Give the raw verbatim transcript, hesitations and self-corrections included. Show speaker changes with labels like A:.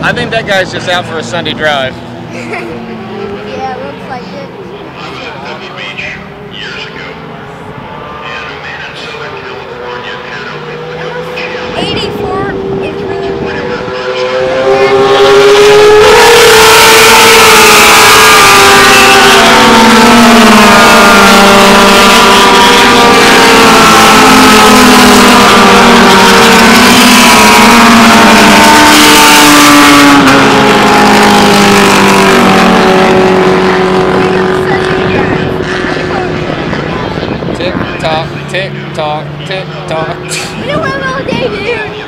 A: I think that guy's just out for a Sunday drive.
B: Yeah, looks like it.
C: Dutch Beach years ago, and a man in Southern California had a
B: eighty-four is really
A: Tick tock, tick tock, tick tock.
B: We don't have all day, dude.